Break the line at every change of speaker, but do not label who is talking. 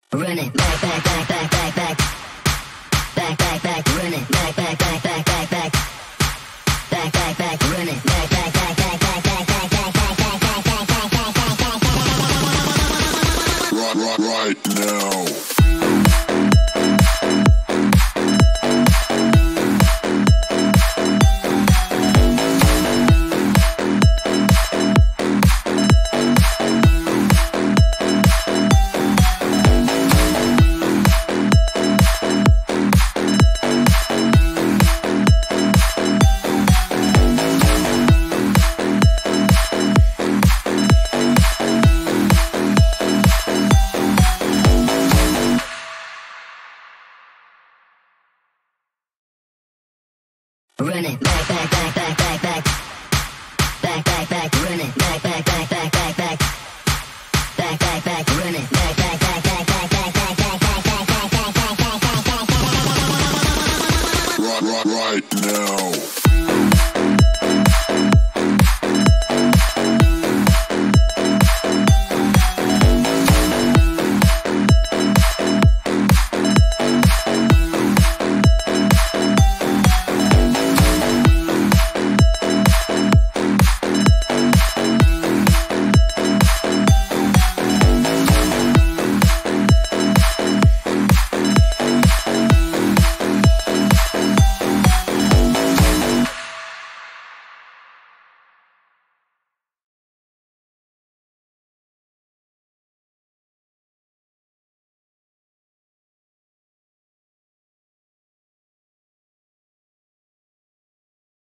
Run it back, back, back, back, back, back. Back, back, back, run it back, back, back, back, back, back. Back, back, back, run it back, back, back, back, back, back, back, back, back, back, back, back, back, back, back. Right now. Run it back, back, back, back, back.